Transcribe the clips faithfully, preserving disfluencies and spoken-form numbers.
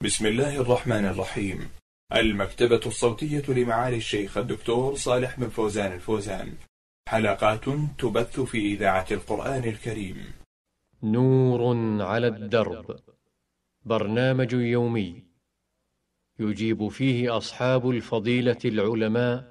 بسم الله الرحمن الرحيم. المكتبة الصوتية لمعالي الشيخ الدكتور صالح بن فوزان الفوزان، حلقات تبث في إذاعة القرآن الكريم. نور على الدرب، برنامج يومي يجيب فيه أصحاب الفضيلة العلماء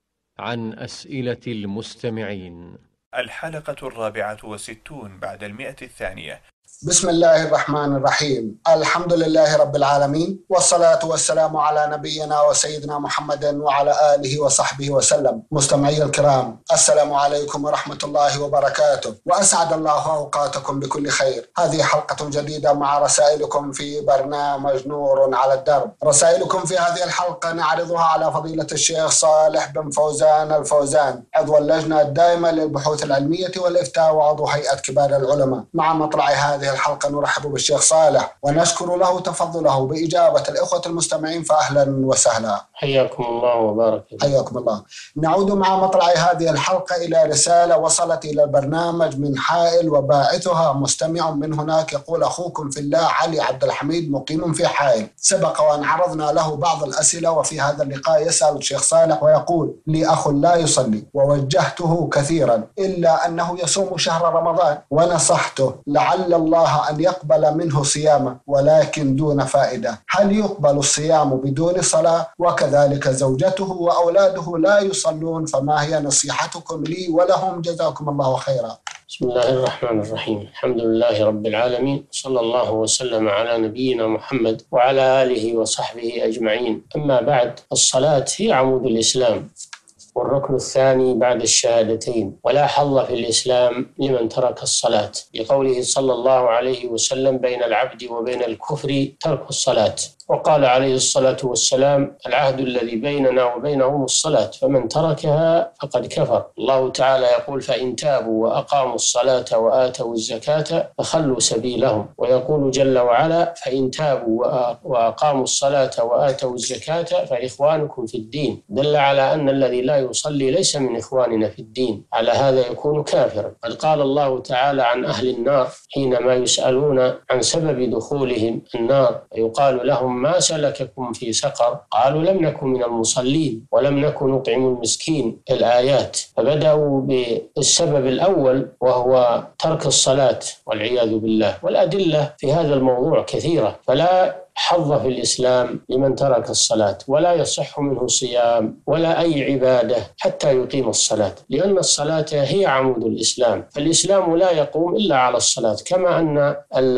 عن أسئلة المستمعين. الحلقة الرابعة والستون بعد المئة الثانية. بسم الله الرحمن الرحيم. الحمد لله رب العالمين، والصلاة والسلام على نبينا وسيدنا محمد وعلى آله وصحبه وسلم. مستمعي الكرام، السلام عليكم ورحمة الله وبركاته، وأسعد الله أوقاتكم بكل خير. هذه حلقة جديدة مع رسائلكم في برنامج نور على الدرب. رسائلكم في هذه الحلقة نعرضها على فضيلة الشيخ صالح بن فوزان الفوزان، عضو اللجنة الدائمة للبحوث العلمية والإفتاء وعضو هيئة كبار العلماء. مع مطلع هذه الحلقة نرحب بالشيخ صالح ونشكر له تفضله بإجابة الإخوة المستمعين، فأهلا وسهلا. حياكم الله وبارك فيكم. حياكم الله. نعود مع مطلع هذه الحلقة إلى رسالة وصلت إلى البرنامج من حائل، وباعثها مستمع من هناك يقول: أخوكم في الله علي عبد الحميد مقيم في حائل. سبق وأن عرضنا له بعض الأسئلة، وفي هذا اللقاء يسأل الشيخ صالح ويقول: لي أخ لا يصلي ووجهته كثيرا إلا أنه يصوم شهر رمضان، ونصحته لعل الله أن يقبل منه صيامه ولكن دون فائدة. هل يقبل الصيام بدون صلاة؟ وكذلك زوجته وأولاده لا يصلون، فما هي نصيحتكم لي ولهم؟ جزاكم الله خيرا. بسم الله الرحمن الرحيم. الحمد لله رب العالمين، صلى الله وسلم على نبينا محمد وعلى آله وصحبه أجمعين. أما بعد، الصلاة هي عمود الإسلام والركن الثاني بعد الشهادتين، ولا حظ في الإسلام لمن ترك الصلاة، لقوله صلى الله عليه وسلم: بين العبد وبين الكفر ترك الصلاة. وقال عليه الصلاة والسلام: العهد الذي بيننا وبينهم الصلاة، فمن تركها فقد كفر. الله تعالى يقول: فإن تابوا وأقاموا الصلاة وآتوا الزكاة فخلوا سبيلهم. ويقول جل وعلا: فإن تابوا وأقاموا الصلاة وآتوا الزكاة فإخوانكم في الدين. دل على أن الذي لا يصلي ليس من إخواننا في الدين، على هذا يكون كافرا. قد قال الله تعالى عن أهل النار حينما يسألون عن سبب دخولهم النار، يقال لهم: ما سلككم في سقر؟ قالوا: لم نكن من المصلين ولم نكن نطعم المسكين. الآيات. فبدأوا بالسبب الأول وهو ترك الصلاة والعياذ بالله، والأدلة في هذا الموضوع كثيرة. فلا حظ في الإسلام لمن ترك الصلاة، ولا يصح منه صيام ولا أي عبادة حتى يقيم الصلاة، لأن الصلاة هي عمود الإسلام. فالإسلام لا يقوم إلا على الصلاة، كما أن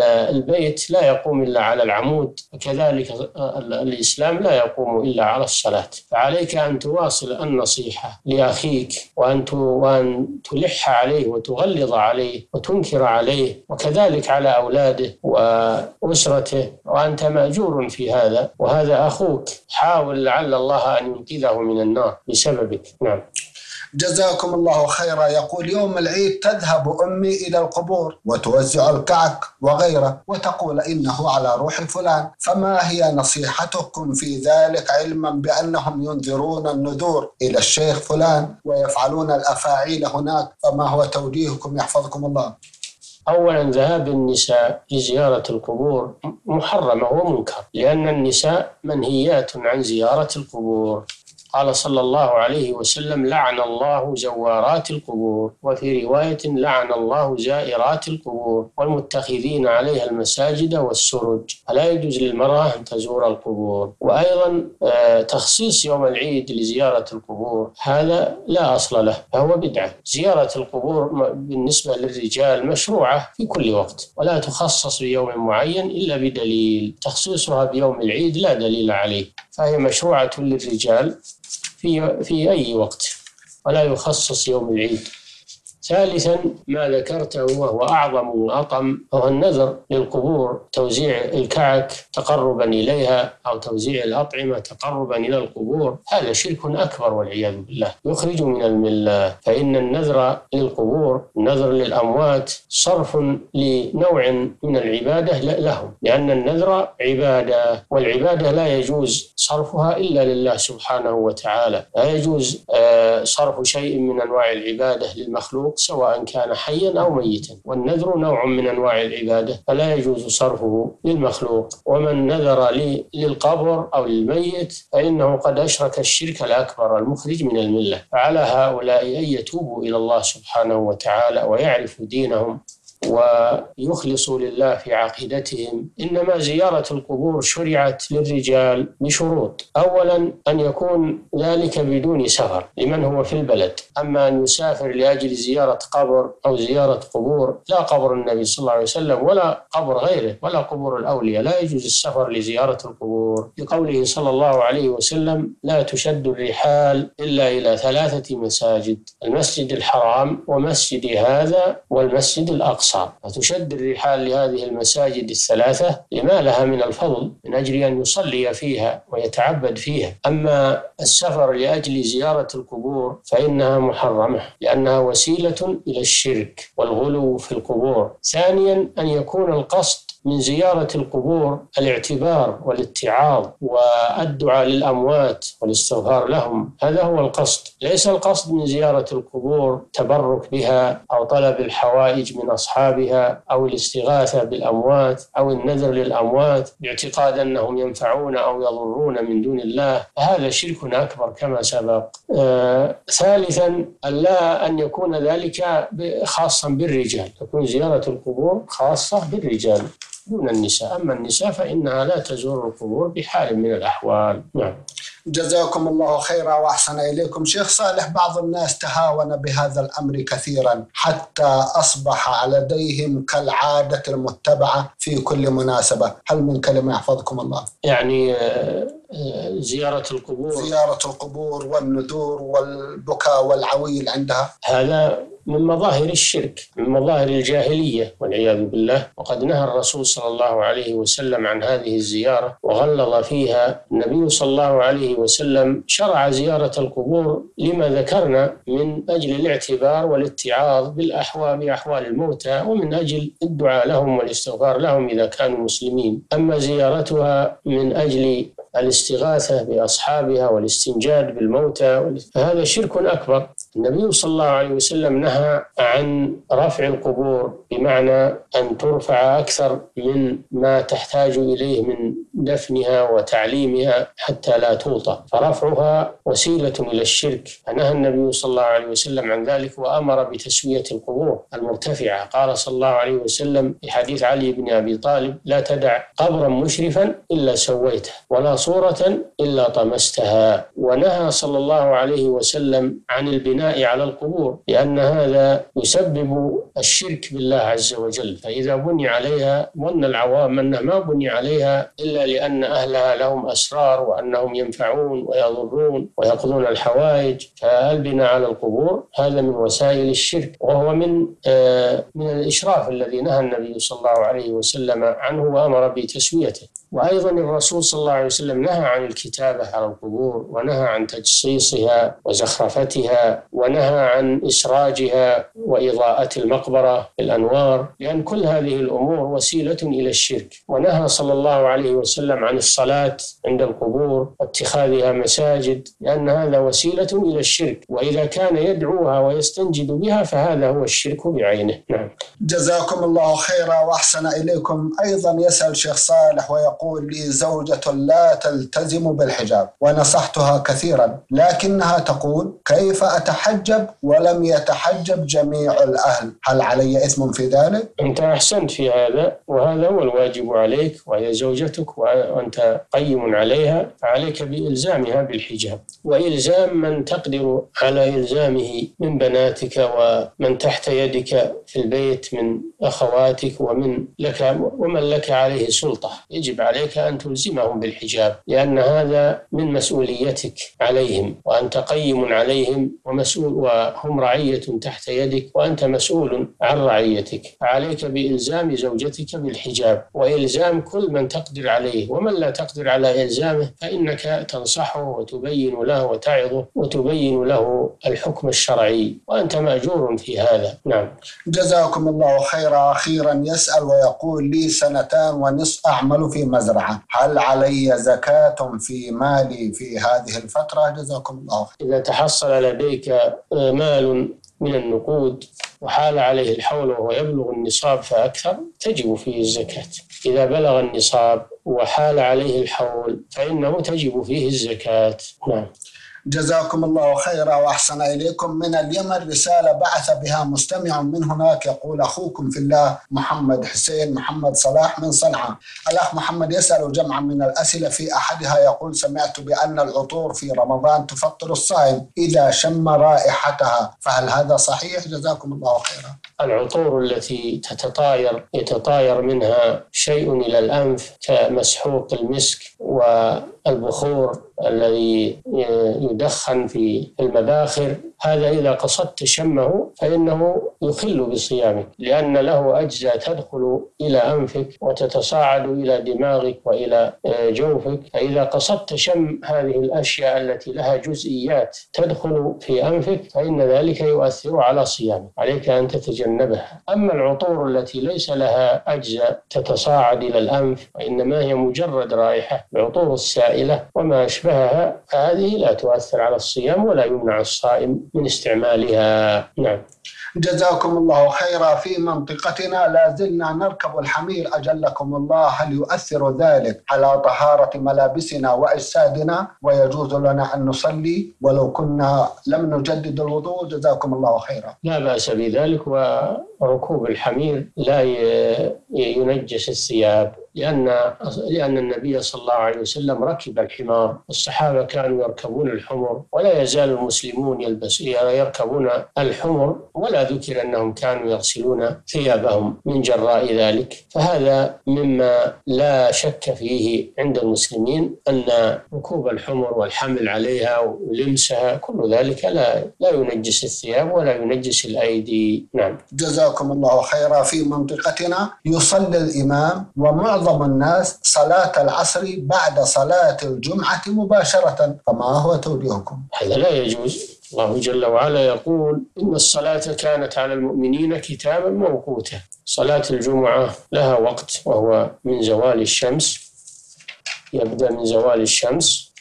البيت لا يقوم إلا على العمود، وكذلك الإسلام لا يقوم إلا على الصلاة. فعليك أن تواصل النصيحة لأخيك، وأن وأن تلح عليه وتغلظ عليه وتنكر عليه، وكذلك على أولاده وأسرته، وأنت مأجور في هذا، وهذا أخوك. حاول لعل الله أن ينقذه من النار بسببك. نعم. جزاكم الله خيرا. يقول: يوم العيد تذهب أمي إلى القبور وتوزع الكعك وغيره وتقول إنه على روح فلان، فما هي نصيحتكم في ذلك، علما بأنهم ينذرون النذور إلى الشيخ فلان ويفعلون الأفاعيل هناك؟ فما هو توجيهكم يحفظكم الله؟ أولا، ذهاب النساء لزيارة القبور محرمة ومنكر، لأن النساء منهيات عن زيارة القبور. قال صلى الله عليه وسلم: لعن الله زوارات القبور، وفي رواية: لعن الله زائرات القبور والمتخذين عليها المساجد والسرج. فلا يجوز للمرأة أن تزور القبور. وأيضا تخصيص يوم العيد لزيارة القبور هذا لا أصل له، فهو بدعة. زيارة القبور بالنسبة للرجال مشروعة في كل وقت، ولا تخصص بيوم معين إلا بدليل. تخصيصها بيوم العيد لا دليل عليه، فهي مشروعة للرجال في في أي وقت، ولا يخصص يوم العيد. ثالثا، ما ذكرته وهو أعظم وأطم، هو النذر للقبور، توزيع الكعك تقربا إليها أو توزيع الأطعمة تقربا إلى القبور. هذا شرك أكبر والعياذ بالله، يخرج من الملة. فإن النذر للقبور، النذر للأموات، صرف لنوع من العبادة لهم، لأن النذر عبادة، والعبادة لا يجوز صرفها إلا لله سبحانه وتعالى. لا يجوز صرف شيء من أنواع العبادة للمخلوق سواء كان حيا أو ميتا، والنذر نوع من أنواع العبادة فلا يجوز صرفه للمخلوق. ومن نذر للقبر أو للميت فإنه قد أشرك الشرك الأكبر المخرج من الملة. فعلى هؤلاء أن يتوبوا إلى الله سبحانه وتعالى ويعرفوا دينهم ويخلصوا لله في عقيدتهم. إنما زيارة القبور شرعت للرجال بشروط: أولا أن يكون ذلك بدون سفر لمن هو في البلد، أما أن يسافر لأجل زيارة قبر أو زيارة قبور، لا قبر النبي صلى الله عليه وسلم ولا قبر غيره ولا قبور الأولياء لا يجوز السفر لزيارة القبور، لقوله صلى الله عليه وسلم: لا تشد الرحال إلا إلى ثلاثة مساجد: المسجد الحرام ومسجد هذا والمسجد الأقصى. فتشد الرحال لهذه المساجد الثلاثة لما لها من الفضل من أجل أن يصلي فيها ويتعبد فيها. أما السفر لأجل زيارة القبور فإنها محرمة لأنها وسيلة إلى الشرك والغلو في القبور. ثانيا أن يكون القصد من زيارة القبور الاعتبار والاتعاظ والدعاء للأموات والاستغفار لهم، هذا هو القصد. ليس القصد من زيارة القبور تبرك بها أو طلب الحوائج من أصحابها أو الاستغاثة بالأموات أو النذر للأموات باعتقاد أنهم ينفعون أو يضرون من دون الله، هذا شرك أكبر كما سبق. آه، ثالثا ألا أن يكون ذلك خاصا بالرجال، تكون زيارة القبور خاصة بالرجال دون النساء، أما النساء فإنها لا تزور القبور بحال من الأحوال. نعم. جزاكم الله خيرا وأحسن إليكم. شيخ صالح، بعض الناس تهاون بهذا الأمر كثيرا حتى أصبح لديهم كالعادة المتبعة في كل مناسبة، هل من كلمة يحفظكم الله؟ يعني زيارة القبور زيارة القبور والنذور والبكاء والعويل عندها، هذا من مظاهر الشرك، من مظاهر الجاهلية والعياذ بالله. وقد نهى الرسول صلى الله عليه وسلم عن هذه الزيارة وغلظ فيها. النبي صلى الله عليه وسلم شرع زيارة القبور لما ذكرنا من أجل الاعتبار والاتعاظ بالأحوال بأحوال الموتى ومن أجل الدعاء لهم والاستغفار لهم إذا كانوا مسلمين. أما زيارتها من أجل الاستغاثة بأصحابها والاستنجاد بالموتى فهذا شرك أكبر. النبي صلى الله عليه وسلم نهى عن رفع القبور بمعنى أن ترفع أكثر من ما تحتاج إليه من دفنها وتعليمها حتى لا توطى، فرفعها وسيلة إلى الشرك. فنهى النبي صلى الله عليه وسلم عن ذلك وأمر بتسوية القبور المرتفعة. قال صلى الله عليه وسلم في حديث علي بن أبي طالب: لا تدع قبرا مشرفا إلا سويته ولا صورة إلا طمستها. ونهى صلى الله عليه وسلم عن البناء على القبور لأن هذا يسبب الشرك بالله عز وجل، فإذا بني عليها ظن العوام أنه ما بني عليها إلا لأن أهلها لهم أسرار وأنهم ينفعون ويضرون ويقضون الحوائج، فالبناء على القبور هذا من وسائل الشرك، وهو من آه من الإشراف الذي نهى النبي صلى الله عليه وسلم عنه وأمر بتسويته. وأيضا الرسول صلى الله عليه وسلم نهى عن الكتابة على القبور ونهى عن تجصيصها وزخرفتها ونهى عن إسراجها وإضاءة المقبرة بالأنوار، لأن كل هذه الأمور وسيلة إلى الشرك. ونهى صلى الله عليه وسلم عن الصلاة عند القبور واتخاذها مساجد لأن هذا وسيلة إلى الشرك، وإذا كان يدعوها ويستنجد بها فهذا هو الشرك بعينه. نعم. جزاكم الله خيرا وأحسن إليكم. أيضا يسأل شيخ صالح ويقول: لي زوجة لا تلتزم بالحجاب ونصحتها كثيرا، لكنها تقول: كيف أتحجب ولم يتحجب جميع الأهل، هل علي إثم في ذلك؟ أنت أحسنت في هذا، وهذا هو الواجب عليك، وهي زوجتك وأنت قيم عليها، فعليك بإلزامها بالحجاب وإلزام من تقدر على إلزامه من بناتك ومن تحت يدك في البيت من أخواتك ومن لك ومن لك عليه سلطة. يجب عليك أن تلزمهم بالحجاب لأن هذا من مسؤوليتك عليهم، وأنت قيم عليهم ومسؤول، وهم رعية تحت يدك وأنت مسؤول عن رعيتك. فعليك بإلزام زوجتك بالحجاب وإلزام كل من تقدر عليه، ومن لا تقدر على إلزامه فإنك تنصحه وتبين له وتعظه وتبين له الحكم الشرعي، وأنت مأجور في هذا. نعم. جزاكم الله خيرا. أخيرا يسأل ويقول: لي سنتان ونصف أعمل في مزرعة، هل علي زكاة في مالي في هذه الفترة؟ جزاكم الله خيرا. إذا تحصل لديك مال من النقود وحال عليه الحول وهو يبلغ النصاب فأكثر تجب فيه الزكاة. إذا بلغ النصاب وحال عليه الحول فإنه تجب فيه الزكاة. نعم. جزاكم الله خيرا وأحسن إليكم. من اليمن رسالة بعث بها مستمع من هناك يقول: أخوكم في الله محمد حسين محمد صلاح من صنعاء. الأخ محمد يسأل جمعا من الأسئلة، في أحدها يقول: سمعت بأن العطور في رمضان تفطر الصائم إذا شم رائحتها، فهل هذا صحيح؟ جزاكم الله خيرا. العطور التي تتطاير يتطاير منها شيء إلى الأنف كمسحوق المسك والبخور الذي يدخن في المباخر، هذا إذا قصدت شمه فإنه يخل بصيامك، لأن له أجزاء تدخل إلى أنفك وتتصاعد إلى دماغك وإلى جوفك، فإذا قصدت شم هذه الأشياء التي لها جزئيات تدخل في أنفك فإن ذلك يؤثر على صيامك، عليك أن تتجنبها. أما العطور التي ليس لها أجزاء تتصاعد إلى الأنف وإنما هي مجرد رائحة، العطور السائلة وما أشبهها، فهذه لا تؤثر على الصيام ولا يمنع الصائم من استعمالها. نعم. جزاكم الله خيرا. في منطقتنا لا زلنا نركب الحمير أجلكم الله، هل يؤثر ذلك على طهارة ملابسنا وأجسادنا ويجوز لنا أن نصلي ولو كنا لم نجدد الوضوء؟ جزاكم الله خيرا. لا بأس بذلك، وركوب الحمير لا ينجس الثياب، لأن لأن النبي صلى الله عليه وسلم ركب الحمار، الصحابة كانوا يركبون الحمر، ولا يزال المسلمون يلبس يركبون الحمر، ولا ذكر أنهم كانوا يغسلون ثيابهم من جراء ذلك. فهذا مما لا شك فيه عند المسلمين، أن ركوب الحمر والحمل عليها ولمسها كل ذلك لا لا ينجس الثياب ولا ينجس الأيدي. نعم. جزاكم الله خيرا. في منطقتنا يصلي الإمام ومعظم الناس صلاة العصر بعد صلاة الجمعة مباشرة، فما هو توجيهكم؟ هذا لا يجوز. الله جل وعلا يقول: إن الصلاة كانت على المؤمنين كتابا موقوتا. صلاة الجمعة لها وقت وهو من زوال الشمس، يبدأ من زوال الشمس،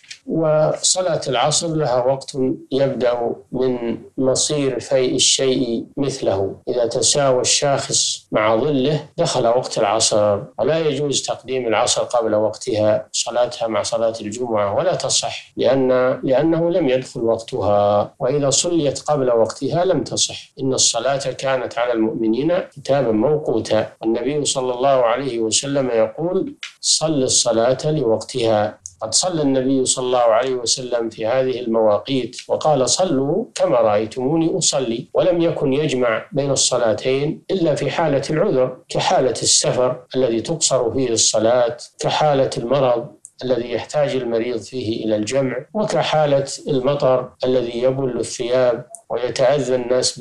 وصلاة العصر لها وقت يبدأ من مصير فيء الشيء مثله، إذا تساوى الشاخص مع ظله دخل وقت العصر، ولا يجوز تقديم العصر قبل وقتها صلاتها مع صلاة الجمعة، ولا تصح لأن لأنه لم يدخل وقتها، وإذا صليت قبل وقتها لم تصح. إن الصلاة كانت على المؤمنين كتابا موقوتا، والنبي صلى الله عليه وسلم يقول: صل الصلاة لوقتها. قد صلى النبي صلى الله عليه وسلم في هذه المواقيت وقال: صلوا كما رأيتموني أصلي، ولم يكن يجمع بين الصلاتين إلا في حالة العذر، كحالة السفر الذي تقصر فيه الصلاة، كحالة المرض الذي يحتاج المريض فيه إلى الجمع، وكحالة المطر الذي يبل الثياب ويتأذى الناس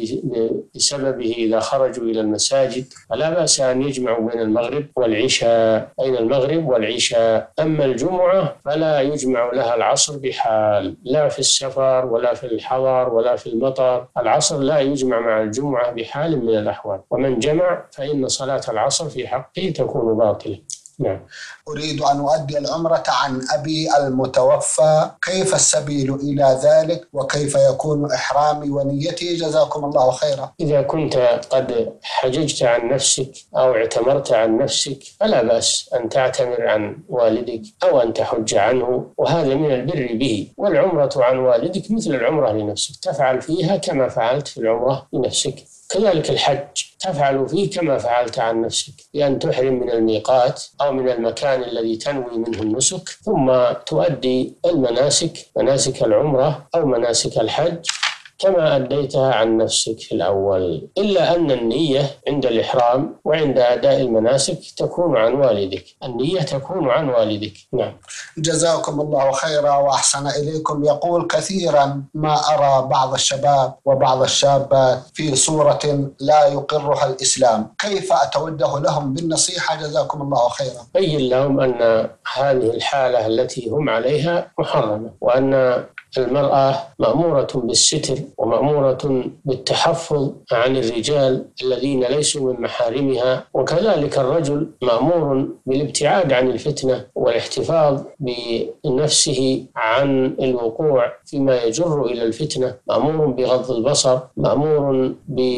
بسببه إذا خرجوا إلى المساجد، فلا بأس أن يجمعوا بين المغرب والعشاء بين المغرب والعشاء. أما الجمعة فلا يجمع لها العصر بحال، لا في السفر ولا في الحضر ولا في المطر، العصر لا يجمع مع الجمعة بحال من الأحوال، ومن جمع فإن صلاة العصر في حقه تكون باطلة. نعم. أريد أن أؤدي العمرة عن أبي المتوفى، كيف السبيل إلى ذلك وكيف يكون إحرامي ونيتي؟ جزاكم الله خيرا. إذا كنت قد حججت عن نفسك أو اعتمرت عن نفسك فلا بأس أن تعتمر عن والدك أو أن تحج عنه، وهذا من البر به. والعمرة عن والدك مثل العمرة لنفسك، تفعل فيها كما فعلت في العمرة لنفسك. كذلك الحج تفعل فيه كما فعلت عن نفسك، بأن تحرم من الميقات أو من المكان الذي تنوي منه النسك، ثم تؤدي المناسك مناسك العمرة أو مناسك الحج كما أديتها عن نفسك في الأول، إلا أن النية عند الإحرام وعند أداء المناسك تكون عن والدك، النية تكون عن والدك. نعم. جزاكم الله خيرا وأحسن إليكم. يقول: كثيرا ما أرى بعض الشباب وبعض الشابات في صورة لا يقرها الإسلام، كيف أتوجه لهم بالنصيحة؟ جزاكم الله خيرا. بين لهم أن هذه الحالة التي هم عليها محرمة، وأن المرأة مأمورة بالستر ومأمورة بالتحفظ عن الرجال الذين ليسوا من محارمها، وكذلك الرجل مأمور بالابتعاد عن الفتنة والاحتفاظ بنفسه عن الوقوع فيما يجر إلى الفتنة، مأمور بغض البصر، مأمور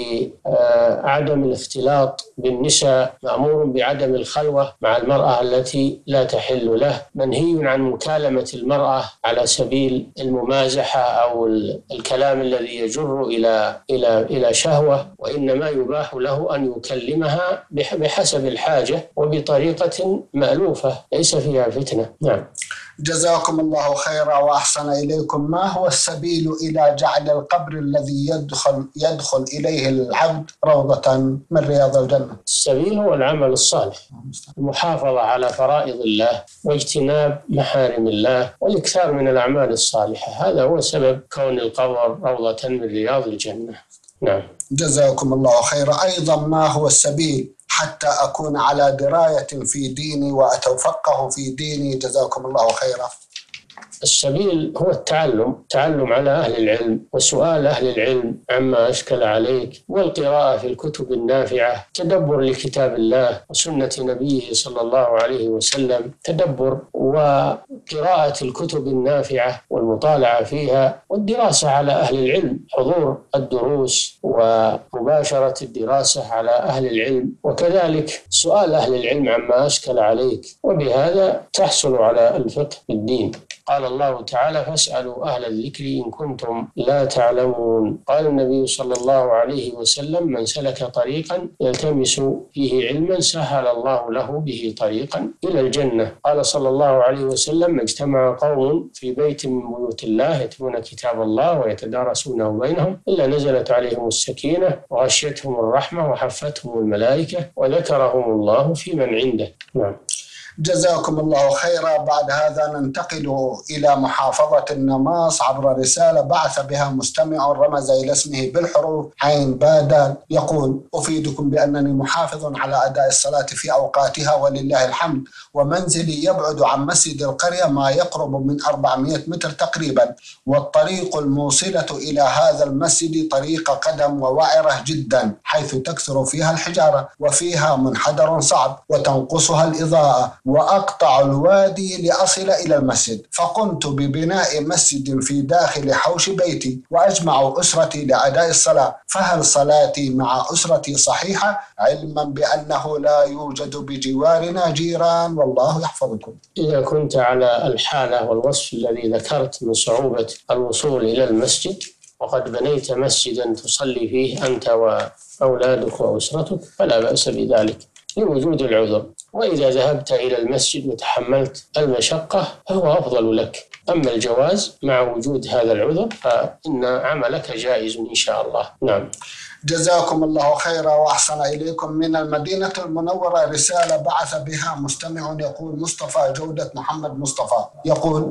بعدم الاختلاط بالنساء، مأمور بعدم الخلوة مع المرأة التي لا تحل له، منهي عن مكالمة المرأة على سبيل الممازحة أو الكلام الذي يجر إلى إلى إلى شهوة، وإنما يباح له أن يكلمها بحسب الحاجة وبطريقة مألوفة ليس فيها فتنة. نعم. جزاكم الله خيرا وأحسن إليكم. ما هو السبيل إلى جعل القبر الذي يدخل يدخل إليه العبد روضة من رياض الجنة؟ السبيل هو العمل الصالح، المحافظة على فرائض الله واجتناب محارم الله والإكثار من الأعمال الصالحة، هذا هو سبب كون القبر روضة من رياض الجنة. نعم. جزاكم الله خيرا. أيضا ما هو السبيل حتى أكون على دراية في ديني وأتفقه في ديني؟ جزاكم الله خيرا. السبيل هو التعلم، التعلم على أهل العلم وسؤال أهل العلم عما أشكل عليك، والقراءة في الكتب النافعة، تدبر لكتاب الله وسنة نبيه صلى الله عليه وسلم، تدبر وقراءة الكتب النافعة والمطالعة فيها، والدراسة على أهل العلم، حضور الدروس ومباشرة الدراسة على أهل العلم، وكذلك سؤال أهل العلم عما أشكل عليك، وبهذا تحصل على الفقه في الدين. قال الله تعالى: فاسألوا أهل الذكر إن كنتم لا تعلمون. قال النبي صلى الله عليه وسلم: من سلك طريقا يلتمس فيه علما سهل الله له به طريقا إلى الجنة. قال صلى الله عليه وسلم: اجتمع قوم في بيت من بيوت الله يتلون كتاب الله ويتدارسونه بينهم إلا نزلت عليهم السكينة وغشيتهم الرحمة وحفتهم الملائكة وذكرهم الله في من عنده. نعم. جزاكم الله خيرا. بعد هذا ننتقل إلى محافظة النماص عبر رسالة بعث بها مستمع رمز إلى اسمه بالحروف عين بادال، يقول: أفيدكم بأنني محافظ على أداء الصلاة في أوقاتها ولله الحمد، ومنزلي يبعد عن مسجد القرية ما يقرب من أربعمائة متر تقريبا، والطريق الموصلة إلى هذا المسجد طريق قدم ووعرة جدا، حيث تكثر فيها الحجارة وفيها منحدر صعب وتنقصها الإضاءة، وأقطع الوادي لأصل إلى المسجد، فقمت ببناء مسجد في داخل حوش بيتي وأجمع أسرتي لأداء الصلاة، فهل صلاتي مع أسرتي صحيحة علما بأنه لا يوجد بجوارنا جيران؟ والله يحفظكم. إذا كنت على الحالة والوصف الذي ذكرت من صعوبة الوصول إلى المسجد وقد بنيت مسجدا تصلي فيه أنت وأولادك وأسرتك فلا بأس بذلك لوجود العذر، وإذا ذهبت إلى المسجد وتحملت المشقة فهو أفضل لك. أما الجواز مع وجود هذا العذر فإن عملك جائز إن شاء الله. نعم. جزاكم الله خيرا وأحسن إليكم. من المدينة المنورة رسالة بعث بها مستمع يقول: مصطفى جودة محمد مصطفى، يقول: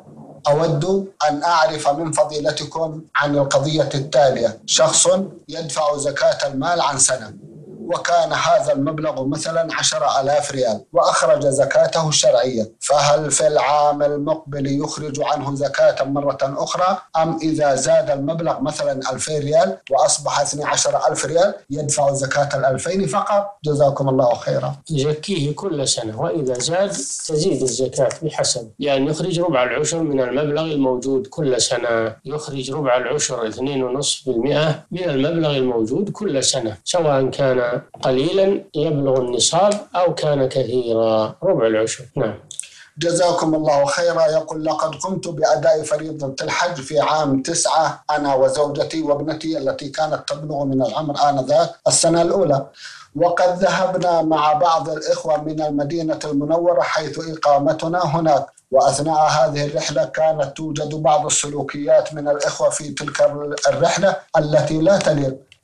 أود أن أعرف من فضيلتكم عن القضية التالية: شخص يدفع زكاة المال عن سنة، وكان هذا المبلغ مثلا عشرة آلاف ريال، وأخرج زكاته الشرعية، فهل في العام المقبل يخرج عنه زكاة مرة أخرى، أم إذا زاد المبلغ مثلا ألفين ريال وأصبح اثني عشر ألف ريال يدفع زكاة الألفين فقط؟ جزاكم الله خيرا. يزكيه كل سنة، وإذا زاد تزيد الزكاة بحسب، يعني يخرج ربع العشر من المبلغ الموجود كل سنة، يخرج ربع العشر اثنين ونصف بالمئة من المبلغ الموجود كل سنة، سواء كان قليلا يبلغ النصاب أو كان كثيرا، ربع العشر. نعم. جزاكم الله خيرا. يقول: لقد قمت بأداء فريضة الحج في عام تسعة أنا وزوجتي وابنتي التي كانت تبلغ من العمر آنذاك السنة الأولى، وقد ذهبنا مع بعض الإخوة من المدينة المنورة حيث إقامتنا هناك، وأثناء هذه الرحلة كانت توجد بعض السلوكيات من الإخوة في تلك الرحلة التي لا تليق،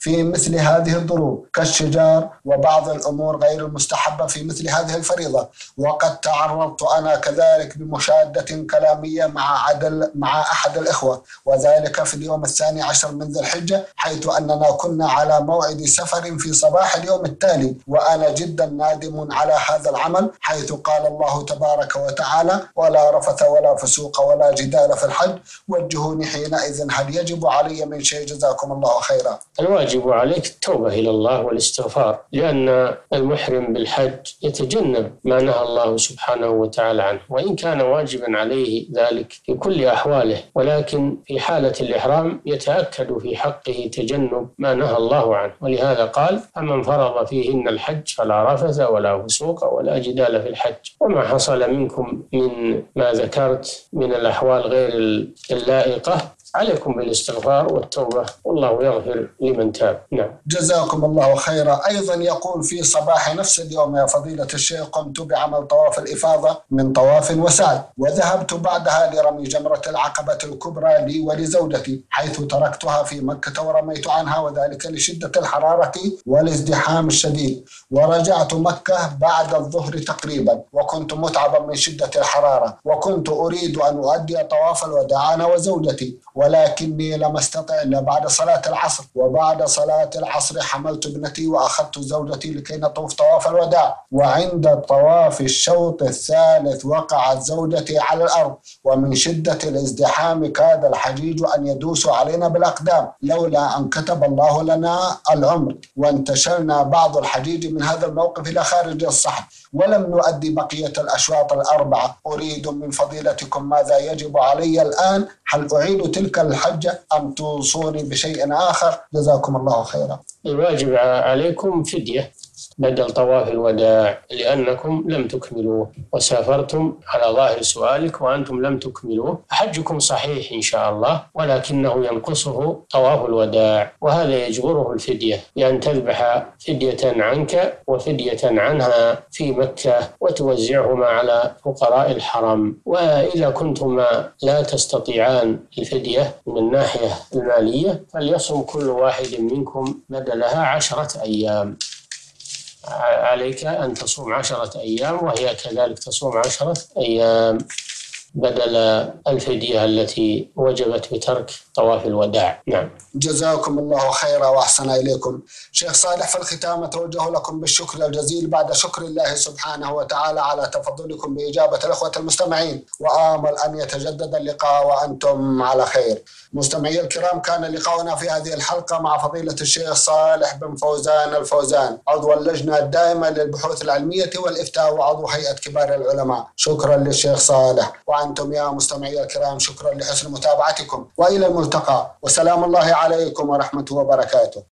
في مثل هذه الظروف كالشجار وبعض الأمور غير المستحبة في مثل هذه الفريضة. وقد تعرضت أنا كذلك بمشادة كلامية مع عدل مع أحد الإخوة، وذلك في اليوم الثاني عشر من ذي الحجة، حيث أننا كنا على موعد سفر في صباح اليوم التالي، وأنا جدا نادم على هذا العمل، حيث قال الله تبارك وتعالى: ولا رفث ولا فسوق ولا جدال في الحج. وجهوني حينئذ هل يجب علي من شيء؟ جزاكم الله خيرا. الواجب عليك التوبة إلى الله والاستغفار، لأن المحرم بالحج يتجنب ما نهى الله سبحانه وتعالى عنه، وإن كان واجبا عليه ذلك في كل أحواله، ولكن في حالة الإحرام يتأكد في حقه تجنب ما نهى الله عنه. ولهذا قال: فمن فرض فيهن الحج فلا رفث ولا فسوق ولا جدال في الحج. وما حصل منكم من ما ذكرت من الأحوال غير اللائقة عليكم بالاستغفار والتوبة، والله يغفر لمن تاب. نعم. جزاكم الله خيرا. أيضا يقول: في صباح نفس اليوم يا فضيلة الشيخ قمت بعمل طواف الإفاضة من طواف وسعي، وذهبت بعدها لرمي جمرة العقبة الكبرى لي ولزوجتي، حيث تركتها في مكة ورميت عنها، وذلك لشدة الحرارة والازدحام الشديد. ورجعت مكة بعد الظهر تقريبا، وكنت متعبا من شدة الحرارة، وكنت أريد أن أؤدي طواف الوداع أنا وزوجتي، ولكني لم استطع إلا بعد صلاة العصر. وبعد صلاة العصر حملت ابنتي وأخذت زوجتي لكي نطوف طواف الوداع، وعند طواف الشوط الثالث وقعت زوجتي على الأرض، ومن شدة الازدحام كاد الحجيج أن يدوسوا علينا بالأقدام، لولا أن كتب الله لنا العمر، وانتشلنا بعض الحجيج من هذا الموقف إلى خارج الصحن، ولم نؤدي بقية الأشواط الأربعة. أريد من فضيلتكم ماذا يجب علي الآن؟ هل أعيد تلك الحجة أم توصوني بشيء آخر؟ جزاكم الله خيرا. الواجب عليكم فدية بدل طواف الوداع، لأنكم لم تكملوه وسافرتم على ظاهر سؤالك وأنتم لم تكملوه. حجكم صحيح إن شاء الله، ولكنه ينقصه طواف الوداع، وهذا يجبره الفدية، بأن تذبح فدية عنك وفدية عنها في مكة وتوزعهما على فقراء الحرم. وإذا كنتما لا تستطيعان الفدية من الناحية المالية فليصم كل واحد منكم بدلها عشرة أيام. عليك أن تصوم عشرة أيام، وهي كذلك تصوم عشرة أيام بدل الفدية التي وجبت بترك طواف الوداع. نعم. جزاكم الله خيرا وأحسن إليكم. شيخ صالح، في الختام أتوجه لكم بالشكر الجزيل بعد شكر الله سبحانه وتعالى على تفضلكم بإجابة الأخوة المستمعين، وآمل أن يتجدد اللقاء وأنتم على خير. مستمعي الكرام، كان لقاؤنا في هذه الحلقة مع فضيلة الشيخ صالح بن فوزان الفوزان، عضو اللجنة الدائمة للبحوث العلمية والإفتاء وعضو هيئة كبار العلماء. شكرا للشيخ صالح. وأنتم يا مستمعي الكرام شكرا لحسن متابعتكم، وإلى الملتقى، وسلام الله عليكم ورحمة وبركاته.